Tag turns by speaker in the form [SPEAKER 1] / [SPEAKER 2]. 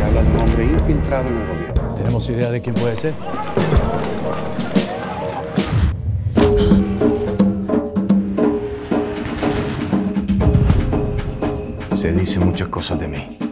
[SPEAKER 1] habla de un hombre infiltrado en el gobierno.
[SPEAKER 2] ¿Tenemos idea de quién puede ser?
[SPEAKER 3] Se dicen muchas cosas de mí.